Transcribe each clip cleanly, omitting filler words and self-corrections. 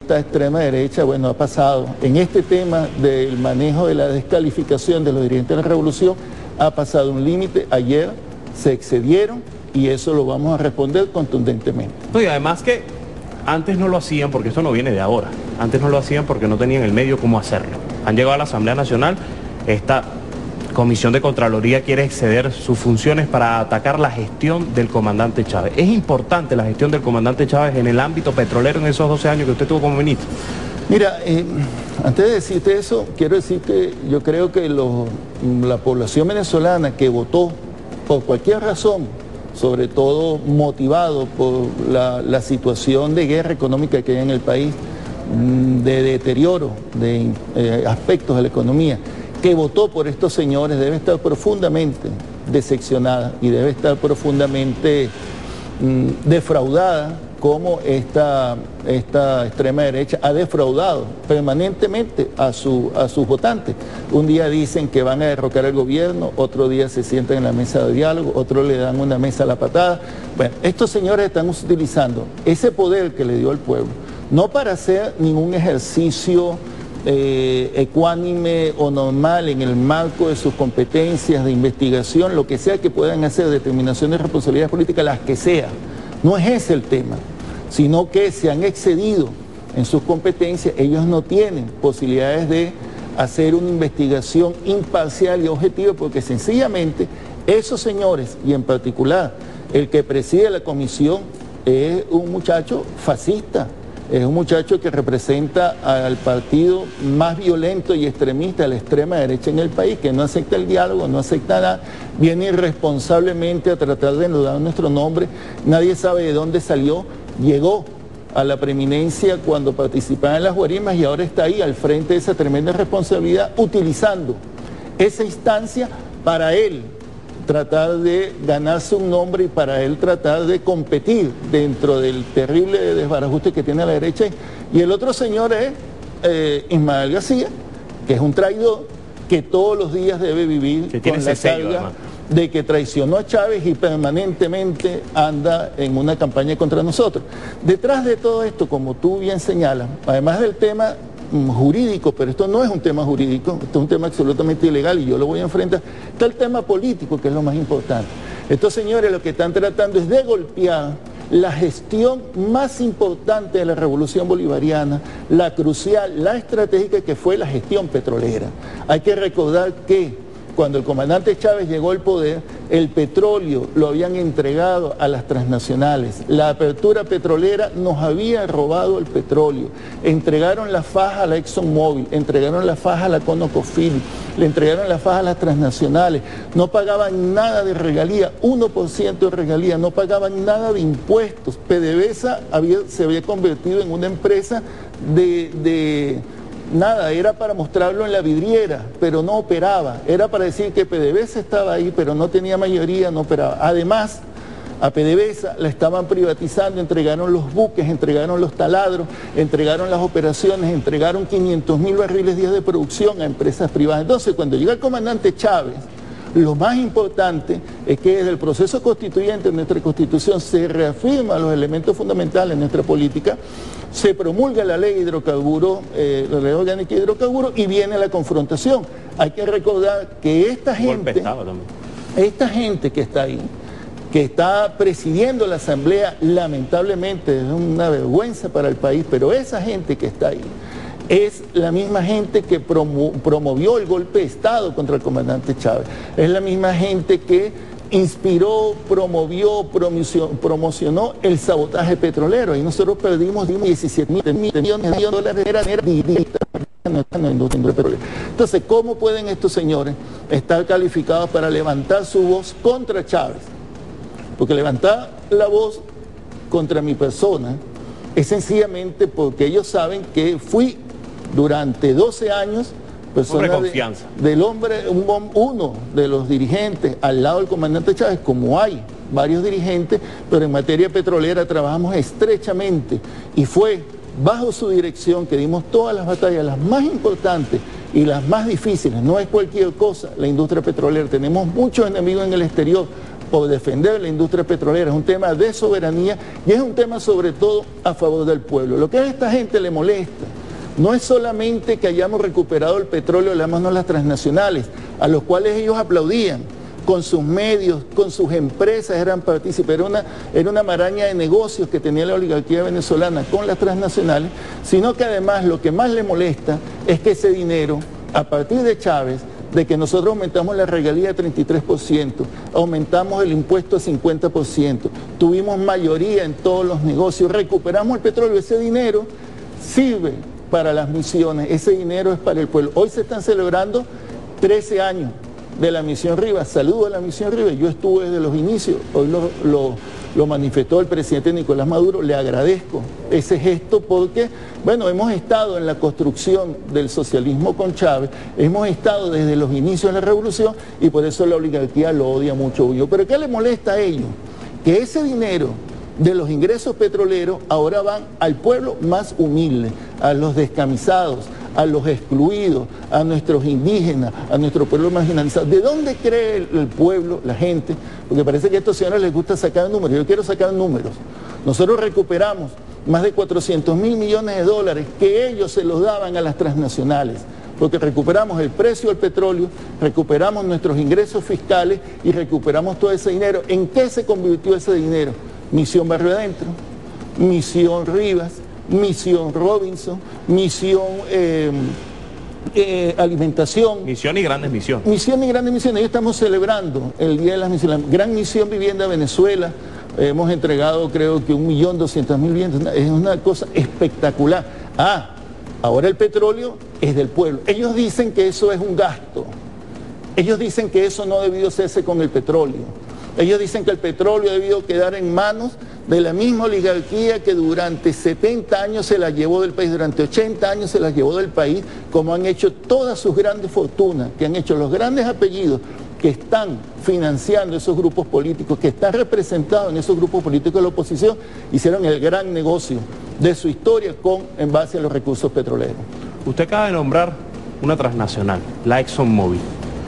esta extrema derecha, bueno, ha pasado en este tema del manejo de la descalificación de los dirigentes de la revolución, ha pasado un límite. Ayer se excedieron y eso lo vamos a responder contundentemente. No, y además que antes no lo hacían, porque esto no viene de ahora, antes no lo hacían porque no tenían el medio cómo hacerlo. Han llegado a la Asamblea Nacional, esta Comisión de Contraloría quiere exceder sus funciones para atacar la gestión del comandante Chávez. ¿Es importante la gestión del comandante Chávez en el ámbito petrolero en esos 12 años que usted tuvo como ministro? Mira, antes de decirte eso, quiero decir que yo creo que la población venezolana que votó por cualquier razón, sobre todo motivado por la situación de guerra económica que hay en el país, de deterioro de aspectos de la economía, que votó por estos señores, debe estar profundamente decepcionada y debe estar profundamente defraudada, como esta extrema derecha ha defraudado permanentemente a sus votantes. Un día dicen que van a derrocar el gobierno, otro día se sientan en la mesa de diálogo, otro le dan una mesa a la patada. Bueno, estos señores están utilizando ese poder que le dio el pueblo, no para hacer ningún ejercicio ecuánime o normal en el marco de sus competencias de investigación, lo que sea que puedan hacer, determinaciones de responsabilidades políticas, las que sea. No es ese el tema, sino que se han excedido en sus competencias. Ellos no tienen posibilidades de hacer una investigación imparcial y objetiva, porque sencillamente esos señores, y en particular el que preside la comisión, es un muchacho fascista. Es un muchacho que representa al partido más violento y extremista de la extrema derecha en el país, que no acepta el diálogo, no acepta nada, viene irresponsablemente a tratar de enlodar nuestro nombre. Nadie sabe de dónde salió, llegó a la preeminencia cuando participaba en las guarimbas y ahora está ahí al frente de esa tremenda responsabilidad, utilizando esa instancia para él tratar de ganarse un nombre y para él tratar de competir dentro del terrible desbarajuste que tiene la derecha. Y el otro señor es Ismael García, que es un traidor, que todos los días debe vivir con la carga de que traicionó a Chávez y permanentemente anda en una campaña contra nosotros. Detrás de todo esto, como tú bien señalas, además del tema jurídico, pero esto no es un tema jurídico, esto es un tema absolutamente ilegal y yo lo voy a enfrentar, está el tema político, que es lo más importante. Estos señores lo que están tratando es de golpear la gestión más importante de la revolución bolivariana, la crucial, la estratégica, que fue la gestión petrolera. Hay que recordar que cuando el comandante Chávez llegó al poder, el petróleo lo habían entregado a las transnacionales. La apertura petrolera nos había robado el petróleo. Entregaron la faja a la ExxonMobil, entregaron la faja a la ConocoPhillips, le entregaron la faja a las transnacionales. No pagaban nada de regalía, 1% de regalía, no pagaban nada de impuestos. PDVSA se había convertido en una empresa nada, era para mostrarlo en la vidriera, pero no operaba. Era para decir que PDVSA estaba ahí, pero no tenía mayoría, no operaba. Además, a PDVSA la estaban privatizando, entregaron los buques, entregaron los taladros, entregaron las operaciones, entregaron 500.000 barriles días de producción a empresas privadas. Entonces, cuando llega el comandante Chávez, lo más importante es que desde el proceso constituyente de nuestra Constitución se reafirman los elementos fundamentales de nuestra política, se promulga la ley de hidrocarburos, la ley orgánica de hidrocarburos, y viene la confrontación. Hay que recordar que esta gente que está ahí, que está presidiendo la Asamblea, lamentablemente es una vergüenza para el país, pero esa gente que está ahí es la misma gente que promovió el golpe de Estado contra el comandante Chávez, es la misma gente que inspiró, promovió, promocionó el sabotaje petrolero, y nosotros perdimos 17.000 millones de dólares en la industria petrolera. Entonces, ¿cómo pueden estos señores estar calificados para levantar su voz contra Chávez? Porque levantar la voz contra mi persona es sencillamente porque ellos saben que fui durante 12 años persona del hombre, uno de los dirigentes al lado del comandante Chávez, como hay varios dirigentes, pero en materia petrolera trabajamos estrechamente y fue bajo su dirección que dimos todas las batallas, las más importantes y las más difíciles. No es cualquier cosa la industria petrolera, tenemos muchos enemigos en el exterior, o defender la industria petrolera, es un tema de soberanía y es un tema sobre todo a favor del pueblo. Lo que a esta gente le molesta no es solamente que hayamos recuperado el petróleo de las manos de las transnacionales, a los cuales ellos aplaudían, con sus medios, con sus empresas, eran partícipes, era una maraña de negocios que tenía la oligarquía venezolana con las transnacionales, sino que además lo que más le molesta es que ese dinero, a partir de Chávez, de que nosotros aumentamos la regalía a 33%, aumentamos el impuesto a 50%, tuvimos mayoría en todos los negocios, recuperamos el petróleo, ese dinero sirve para las misiones, ese dinero es para el pueblo. Hoy se están celebrando 13 años de la misión Rivas, saludo a la misión Rivas, yo estuve desde los inicios, hoy lo manifestó el presidente Nicolás Maduro, le agradezco ese gesto porque, bueno, hemos estado en la construcción del socialismo con Chávez, hemos estado desde los inicios de la revolución y por eso la oligarquía lo odia mucho. Pero ¿qué le molesta a ellos? Que ese dinero de los ingresos petroleros ahora van al pueblo más humilde, a los descamisados, a los excluidos, a nuestros indígenas, a nuestro pueblo marginalizado. ¿De dónde cree el pueblo, la gente? Porque parece que a estos señores les gusta sacar números. Yo quiero sacar números. Nosotros recuperamos más de 400.000 millones de dólares que ellos se los daban a las transnacionales, porque recuperamos el precio del petróleo, recuperamos nuestros ingresos fiscales y recuperamos todo ese dinero. ¿En qué se convirtió ese dinero? Misión Barrio Adentro, Misión Rivas, Misión Robinson, Misión Alimentación. Misión y grandes misiones. Misión y grandes misiones. Hoy estamos celebrando el Día de las Misiones. La Gran Misión Vivienda Venezuela. Hemos entregado creo que 1.200.000 viviendas. Es una cosa espectacular. Ahora el petróleo es del pueblo. Ellos dicen que eso es un gasto. Ellos dicen que eso no debió hacerse con el petróleo. Ellos dicen que el petróleo ha debido quedar en manos de la misma oligarquía que durante 70 años se la llevó del país, durante 80 años se la llevó del país, como han hecho todas sus grandes fortunas, que han hecho los grandes apellidos que están financiando esos grupos políticos, que están representados en esos grupos políticos de la oposición, hicieron el gran negocio de su historia en base a los recursos petroleros. Usted acaba de nombrar una transnacional, la ExxonMobil.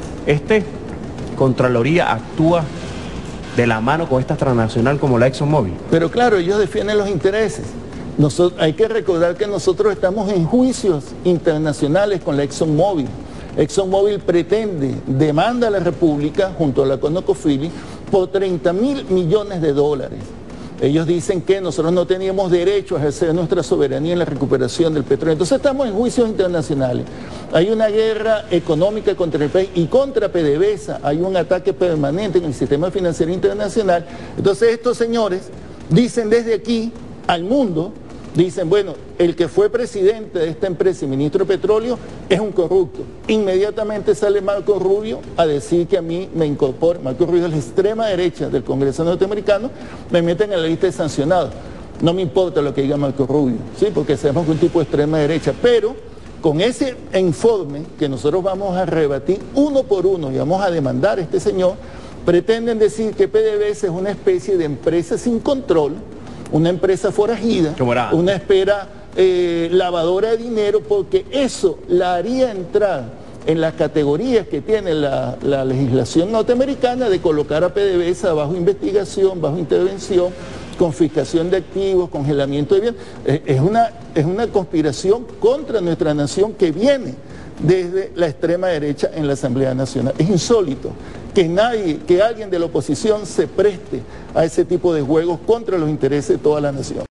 Contraloría actúa de la mano con esta transnacional como la ExxonMobil. Pero claro, ellos defienden los intereses. Hay que recordar que nosotros estamos en juicios internacionales con la ExxonMobil. ExxonMobil demanda a la República, junto a la ConocoPhillips, por 30.000 millones de dólares. Ellos dicen que nosotros no teníamos derecho a ejercer nuestra soberanía en la recuperación del petróleo. Entonces estamos en juicios internacionales. Hay una guerra económica contra el país y contra PDVSA. Hay un ataque permanente en el sistema financiero internacional. Entonces estos señores dicen desde aquí al mundo, dicen, bueno, el que fue presidente de esta empresa y ministro de petróleo es un corrupto. Inmediatamente sale Marco Rubio a decir que a mí me incorpora. Marco Rubio es la extrema derecha del Congreso norteamericano, me meten en la lista de sancionados. No me importa lo que diga Marco Rubio, ¿sí? Porque sabemos que es un tipo de extrema derecha, pero con ese informe que nosotros vamos a rebatir uno por uno y vamos a demandar a este señor, pretenden decir que PDVSA es una especie de empresa sin control, una empresa forajida, una lavadora de dinero, porque eso la haría entrar en las categorías que tiene la legislación norteamericana de colocar a PDVSA bajo investigación, bajo intervención, confiscación de activos, congelamiento de bienes. Es una conspiración contra nuestra nación que viene desde la extrema derecha en la Asamblea Nacional. Es insólito que alguien de la oposición se preste a ese tipo de juegos contra los intereses de toda la nación.